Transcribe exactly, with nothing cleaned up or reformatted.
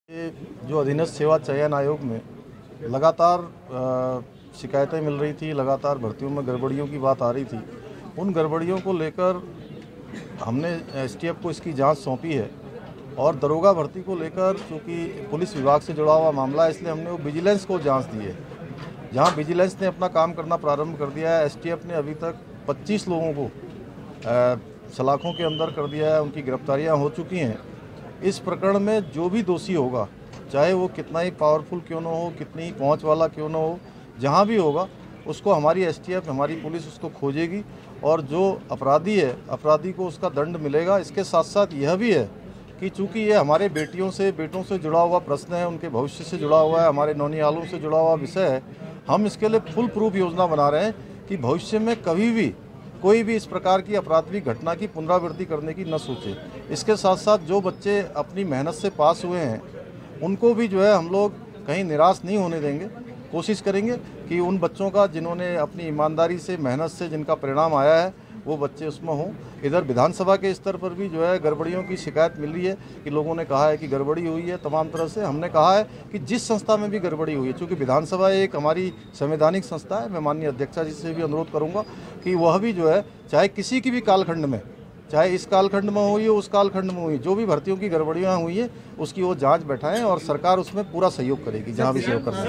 ये जो अधीनस्थ सेवा चयन आयोग में लगातार शिकायतें मिल रही थी, लगातार भर्तियों में गड़बड़ियों की बात आ रही थी। उन गड़बड़ियों को लेकर हमने एसटीएफ को इसकी जांच सौंपी है और दरोगा भर्ती को लेकर चूँकि पुलिस विभाग से जुड़ा हुआ मामला है, इसलिए हमने वो विजिलेंस को जांच दी है। जहां विजिलेंस ने अपना काम करना प्रारंभ कर दिया है, एसटीएफ ने अभी तक पच्चीस लोगों को सलाखों के अंदर कर दिया है, उनकी गिरफ्तारियां हो चुकी हैं। इस प्रकरण में जो भी दोषी होगा, चाहे वो कितना ही पावरफुल क्यों ना हो, कितनी ही पहुंच वाला क्यों ना हो, जहां भी होगा उसको हमारी एसटीएफ, हमारी पुलिस उसको खोजेगी और जो अपराधी है, अपराधी को उसका दंड मिलेगा। इसके साथ साथ यह भी है कि चूँकि ये हमारे बेटियों से बेटों से जुड़ा हुआ प्रश्न है, उनके भविष्य से जुड़ा हुआ है, हमारे नौनिहालों से जुड़ा हुआ विषय है, हम इसके लिए फुल प्रूफ योजना बना रहे हैं कि भविष्य में कभी भी कोई भी इस प्रकार की आपराधिक घटना की पुनरावृत्ति करने की न सोचे। इसके साथ साथ जो बच्चे अपनी मेहनत से पास हुए हैं, उनको भी जो है हम लोग कहीं निराश नहीं होने देंगे। कोशिश करेंगे कि उन बच्चों का जिन्होंने अपनी ईमानदारी से, मेहनत से जिनका परिणाम आया है, वो बच्चे उसमें हों। इधर विधानसभा के स्तर पर भी जो है गड़बड़ियों की शिकायत मिल रही है कि लोगों ने कहा है कि गड़बड़ी हुई है तमाम तरह से। हमने कहा है कि जिस संस्था में भी गड़बड़ी हुई है, चूँकि विधानसभा एक हमारी संवैधानिक संस्था है, मैं माननीय अध्यक्षा जी से भी अनुरोध करूँगा कि वह भी जो है चाहे किसी की भी कालखंड में, चाहे इस कालखंड में हुई हो, उस कालखंड में हुई, जो भी भर्तियों की गड़बड़ियाँ हुई हैं उसकी वो जाँच बैठाएँ और सरकार उसमें पूरा सहयोग करेगी जहाँ भी सहयोग कर सकते हैं।